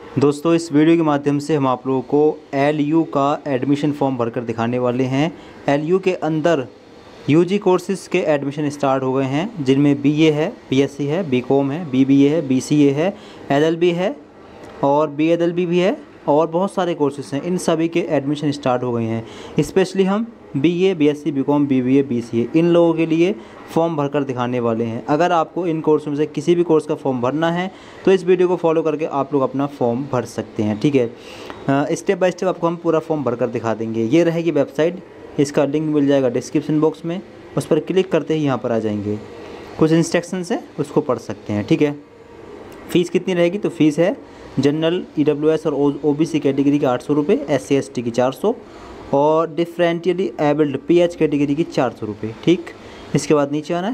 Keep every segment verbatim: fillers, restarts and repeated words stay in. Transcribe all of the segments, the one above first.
दोस्तों इस वीडियो के माध्यम से हम आप लोगों को एल यू का एडमिशन फॉर्म भरकर दिखाने वाले हैं। एल यू के अंदर यूजी कोर्सेज के एडमिशन स्टार्ट हो गए हैं, जिनमें बीए है, पीएससी है, बीकॉम है, बीबीए है, बीसीए है, एलएलबी है और बीएलएलबी भी है और बहुत सारे कोर्सेज हैं। इन सभी के एडमिशन स्टार्ट हो गए हैं। स्पेशली हम BA, BSc, BCom, BBA, BCA इन लोगों के लिए फॉर्म भरकर दिखाने वाले हैं। अगर आपको इन कोर्सों में से किसी भी कोर्स का फॉर्म भरना है तो इस वीडियो को फॉलो करके आप लोग अपना फॉर्म भर सकते हैं। ठीक है, स्टेप बाय स्टेप आपको हम पूरा फॉर्म भरकर दिखा देंगे। ये रहेगी वेबसाइट, इसका लिंक मिल जाएगा डिस्क्रिप्शन बॉक्स में। उस पर क्लिक करते ही यहाँ पर आ जाएंगे, कुछ इंस्ट्रक्शंस है उसको पढ़ सकते हैं। ठीक है, फ़ीस कितनी रहेगी? तो फीस है जनरल, ईडब्ल्यूएस और ओबीसी कैटेगरी की आठ सौ रुपये, एस सी एस टी की चार सौ और डिफरेंटली एबल्ड पीएच कैटेगरी की चार सौ रुपये। ठीक, इसके बाद नीचे आना है।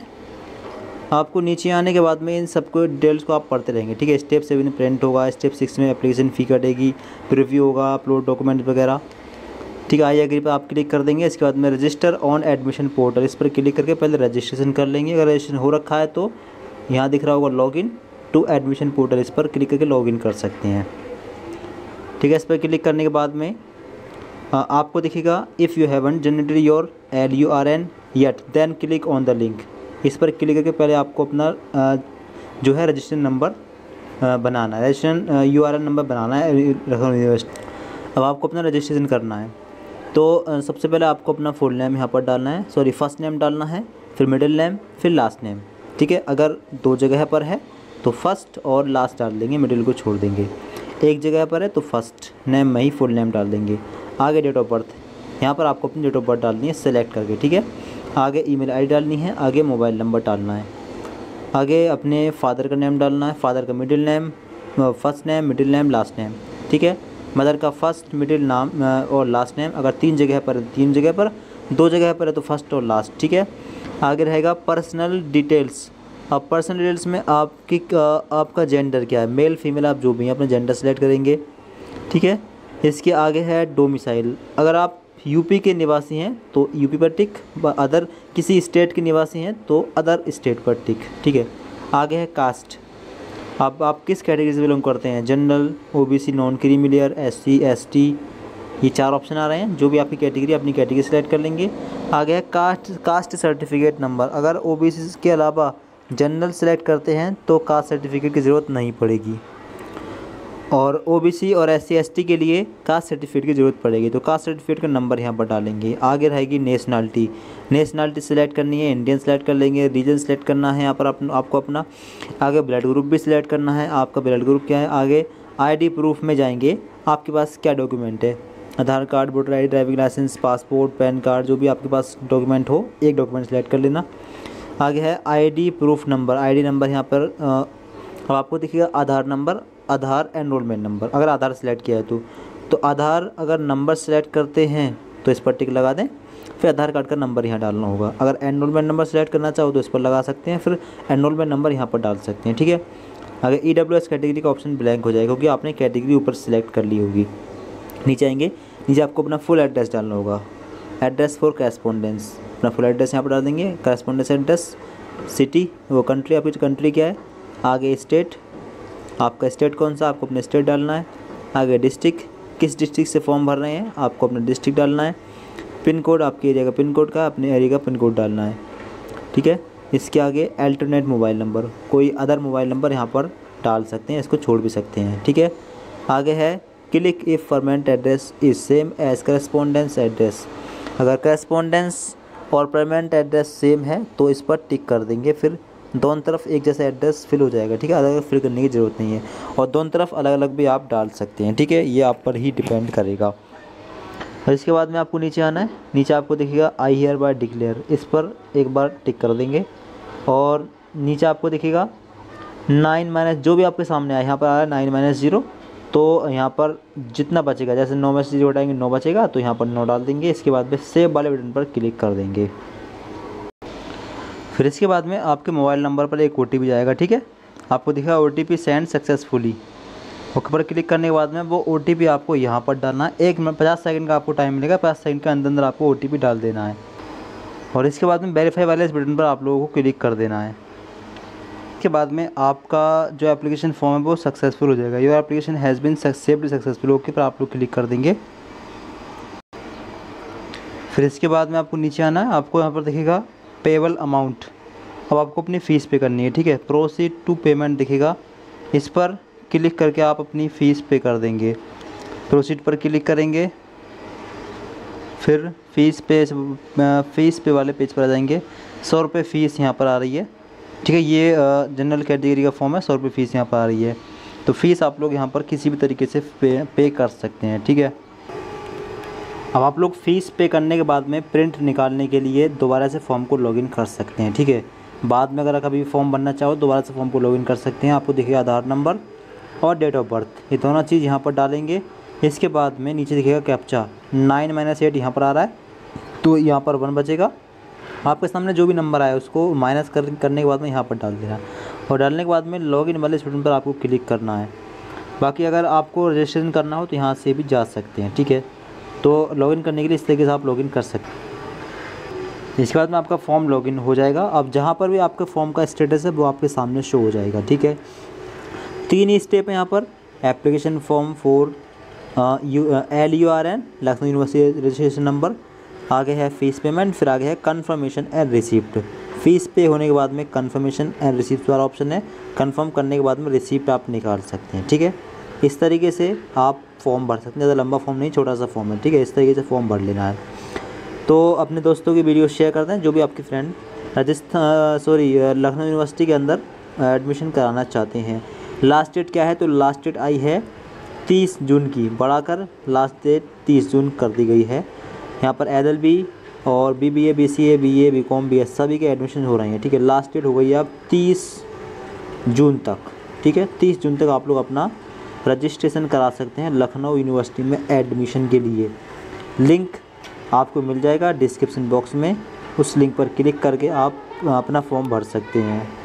आपको नीचे आने के बाद में इन सबको डिटेल्स को आप पढ़ते रहेंगे। ठीक है, स्टेप सेवन में प्रिंट होगा, स्टेप सिक्स में एप्लीकेशन फ़ी कटेगी, रिव्यू होगा, अपलोड डॉक्यूमेंट वगैरह। ठीक है, आई एग्री पर आप क्लिक कर देंगे। इसके बाद में रजिस्टर ऑन एडमिशन पोर्टल, इस पर क्लिक करके पहले रजिस्ट्रेशन कर लेंगे। अगर रजिस्ट्रेशन हो रखा है तो यहाँ दिख रहा होगा लॉगिन टू एडमिशन पोर्टल, इस पर क्लिक करके लॉगिन कर सकते हैं। ठीक है, इस पर क्लिक करने के बाद में आ, आपको दिखेगा if you haven't generated your L U R N yet then click on the link. इस पर क्लिक करके पहले आपको अपना आ, जो है रजिस्ट्रेशन नंबर बनाना है, registration U R N number बनाना है यूनिवर्सिटी। अब आपको अपना रजिस्ट्रेशन करना है तो आ, सबसे पहले आपको अपना फुल नेम यहाँ पर डालना है, सॉरी फर्स्ट नेम डालना है, फिर मिडिल नेम, फिर लास्ट नेम। ठीक है, अगर दो जगह पर है तो फर्स्ट और लास्ट डाल देंगे, मिडिल को छोड़ देंगे। एक जगह पर है तो फर्स्ट नेम में ही फुल नेम डाल देंगे। आगे डेट ऑफ बर्थ, यहाँ पर आपको अपनी डेट ऑफ बर्थ डालनी है सेलेक्ट करके। ठीक है, आगे ईमेल आईडी डालनी है, आगे मोबाइल नंबर डालना है, आगे अपने फादर का नेम डालना है, फादर का middle name, first name, middle name, last name. ठीक है, मदर का फर्स्ट, मिडिल नाम और लास्ट नेम। अगर तीन जगह पर तीन जगह पर दो जगह पर है तो फर्स्ट और लास्ट। ठीक है, आगे रहेगा पर्सनल डिटेल्स। अब पर्सनल डिटेल्स में आपकी आपका जेंडर क्या है, मेल फीमेल आप जो भी हैं अपना जेंडर सेलेक्ट करेंगे। ठीक है, इसके आगे है डोमिसाइल। अगर आप यूपी के निवासी हैं तो यूपी पर टिक, अदर किसी स्टेट के निवासी हैं तो अदर स्टेट पर टिक। ठीक है, आगे है कास्ट। अब आप किस कैटेगरी से बिलोंग करते हैं, general, OBC, non creamy layer, SC, ST, ये चार ऑप्शन आ रहे हैं। जो भी आपकी कैटेगरी, अपनी कैटेगरी सेलेक्ट कर लेंगे। आगे है कास्ट कास्ट सर्टिफिकेट नंबर। अगर ओबीसी के अलावा जनरल सेलेक्ट करते हैं तो कास्ट सर्टिफिकेट की ज़रूरत नहीं पड़ेगी और ओबीसी और एससी एसटी के लिए कास्ट सर्टिफिकेट की ज़रूरत पड़ेगी, तो कास्ट सर्टिफिकेट का नंबर यहाँ पर डालेंगे। आगे रहेगी नेशनलिटी। नेशनलिटी सेलेक्ट करनी है, इंडियन सेलेक्ट कर लेंगे, रीजन सेलेक्ट करना है यहाँ पर आप, आपको अपना। आगे ब्लड ग्रुप भी सिलेक्ट करना है, आपका ब्लड ग्रुप क्या है। आगे आईडी प्रूफ में जाएंगे, आपके पास क्या डॉक्यूमेंट है, Aadhaar card, voter I D, driving licence, passport, PAN card, जो भी आपके पास डॉक्यूमेंट हो एक डॉक्यूमेंट सेलेक्ट कर लेना। आगे है ID proof number, ID number यहाँ पर अब आपको दिखेगा Aadhaar number, Aadhaar enrolment number. अगर आधार सेलेक्ट किया है तो तो आधार अगर नंबर सेलेक्ट करते हैं तो इस पर टिक लगा दें, फिर आधार कार्ड का नंबर यहाँ डालना होगा। अगर एनरोलमेंट नंबर सेलेक्ट करना चाहो तो इस पर लगा सकते हैं, फिर एनरोलमेंट नंबर यहाँ पर डाल सकते हैं। ठीक है, अगर ई डब्ल्यू एस कैटेगरी का ऑप्शन ब्लैंक हो जाएगा क्योंकि आपने कैटेगरी ऊपर सेलेक्ट कर ली होगी। नीचे आएंगे, नीचे आपको अपना फुल एड्रेस डालना होगा, एड्रेस फॉर करस्पॉन्डेंस। अपना फुल एड्रेस यहाँ पर डाल देंगे, करस्पॉन्डेंस एड्रेस, सिटी, वो कंट्री, आपकी कंट्री क्या है। आगे स्टेट, आपका स्टेट कौन सा, आपको अपने स्टेट डालना है। आगे डिस्ट्रिक्ट, किस डिस्ट्रिक्ट से फॉर्म भर रहे हैं, आपको अपना डिस्ट्रिक्ट डालना है। पिन कोड, आपके एरिया का पिन कोड का अपने एरिया का पिन कोड डालना है। ठीक है, इसके आगे अल्टरनेट मोबाइल नंबर, कोई अदर मोबाइल नंबर यहाँ पर डाल सकते हैं, इसको छोड़ भी सकते हैं। ठीक है, आगे है click if permanent address is same as correspondence address. अगर करस्पॉन्डेंस और परमानेंट एड्रेस सेम है तो इस पर टिक कर देंगे, फिर दोनों तरफ एक जैसा एड्रेस फिल हो जाएगा। ठीक है, अलग अलग फिल करने की ज़रूरत नहीं है और दोनों तरफ अलग अलग भी आप डाल सकते हैं। ठीक है, ये आप पर ही डिपेंड करेगा। और इसके बाद में आपको नीचे आना है, नीचे आपको दिखेगा आई हियर बाय डिक्लेयर, इस पर एक बार टिक कर देंगे और नीचे आपको दिखेगा नाइन माइनस, जो भी आपके सामने आया यहाँ पर आ रहा है नाइन माइनस जीरो, तो यहाँ पर जितना बचेगा, जैसे नौ में से जीरो हटाएंगे नौ बचेगा, तो यहाँ पर नौ डाल देंगे। इसके बाद में सेव वाले बटन पर क्लिक कर देंगे। फिर इसके बाद में आपके मोबाइल नंबर पर एक ओ टी पी जाएगा। ठीक है, आपको दिखेगा O T P send successfully, okay पर क्लिक करने के बाद में वो ओ टी पी आपको यहाँ पर डालना है। एक मिनट पचास सेकंड का आपको टाइम मिलेगा, पचास सेकंड के अंदर अंदर आपको ओ टी पी डाल देना है और इसके बाद में वेरीफाई वाले इस बटन पर आप लोगों को क्लिक कर देना है। इसके बाद में आपका जो एप्लीकेशन फॉर्म है वो सक्सेसफुल हो जाएगा। Your application has been saved successful, okay पर आप लोग क्लिक कर देंगे। फिर इसके बाद में आपको नीचे आना है, आपको यहाँ पर दिखेगा पेबल अमाउंट। अब आपको अपनी फ़ीस पे करनी है, ठीक है। प्रोसीड टू पेमेंट दिखेगा, इस पर क्लिक करके आप अपनी फ़ीस पे कर देंगे। प्रोसीड पर क्लिक करेंगे, फिर फ़ीस पे फ़ीस पे वाले पेज पर आ जाएंगे। सौ रुपये फ़ीस यहाँ पर आ रही है, ठीक है। ये जनरल कैटेगरी का फॉर्म है, सौ रुपये फ़ीस यहाँ पर आ रही है। तो फ़ीस आप लोग यहाँ पर किसी भी तरीके से पे पे कर सकते हैं, ठीक है। अब आप लोग फ़ीस पे करने के बाद में प्रिंट निकालने के लिए दोबारा से फॉर्म को लॉगिन कर सकते हैं, ठीक है। बाद में अगर कभी फॉर्म भरना चाहो दोबारा से फॉर्म को लॉगिन कर सकते हैं। आपको दिखेगा आधार नंबर और डेट ऑफ बर्थ, ये दोनों चीज़ यहाँ पर डालेंगे। इसके बाद में नीचे दिखेगा कैप्चा, नाइन माइनस एट यहाँ पर आ रहा है, तो यहाँ पर वन बचेगा। आपके सामने जो भी नंबर आया उसको माइनस कर करने के बाद में यहाँ पर डाल देना, और डालने के बाद में लॉगिन वाले बटन पर आपको क्लिक करना है। बाकी अगर आपको रजिस्ट्रेशन करना हो तो यहाँ से भी जा सकते हैं, ठीक है। तो लॉगिन करने के लिए इस तरीके से आप लॉगिन कर सकते हैं। इसके बाद में आपका फॉर्म लॉगिन हो जाएगा। अब जहाँ पर भी आपके फॉर्म का स्टेटस है वो आपके सामने शो हो जाएगा, ठीक है। तीन ही स्टेप है यहाँ पर, application form for U L U R N Lucknow university registration number, आगे है फ़ीस पेमेंट, फिर आगे है कन्फर्मेशन एंड रिसिप्ट। फ़ीस पे होने के बाद में कन्फर्मेशन एंड रिसिप्ट वाला ऑप्शन है, कन्फर्म करने के बाद में रिसिप्ट आप निकाल सकते हैं, ठीक है। इस तरीके से आप फॉर्म भर सकते हैं, ज़्यादा लंबा फॉर्म नहीं, छोटा सा फॉर्म है, ठीक है। इस तरीके से फॉर्म भर लेना है। तो अपने दोस्तों की वीडियो शेयर करते हैं जो भी आपके friend Rajasthan sorry Lucknow university के अंदर एडमिशन कराना चाहते हैं। लास्ट डेट क्या है, तो लास्ट डेट आई है तीस जून की, बढ़ाकर लास्ट डेट तीस जून कर दी गई है। यहाँ पर एल एल बी और B B A, B C A, B A, B com, B S सभी के एडमिशन हो रहे हैं, ठीक है। लास्ट डेट हो गई है अब तीस जून तक, ठीक है। तीस जून तक आप लोग अपना रजिस्ट्रेशन करा सकते हैं लखनऊ यूनिवर्सिटी में एडमिशन के लिए। लिंक आपको मिल जाएगा डिस्क्रिप्शन बॉक्स में, उस लिंक पर क्लिक करके आप अपना फॉर्म भर सकते हैं।